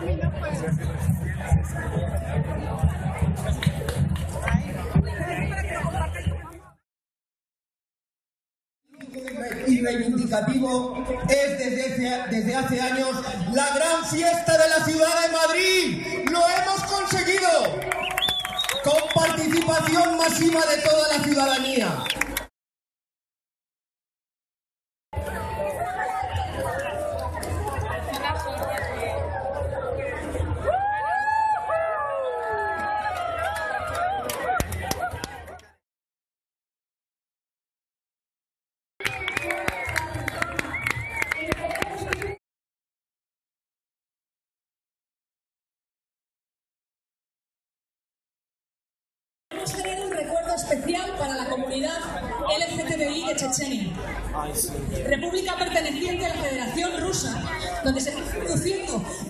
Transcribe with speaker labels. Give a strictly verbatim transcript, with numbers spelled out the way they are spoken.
Speaker 1: Y reivindicativo es desde, desde hace años la gran fiesta de la ciudad de Madrid. ¡Lo hemos conseguido! Con participación masiva de toda la ciudadanía.
Speaker 2: Queremos tener un recuerdo especial para la comunidad L G T B I de Chechenia, república perteneciente a la Federación Rusa, donde se está produciendo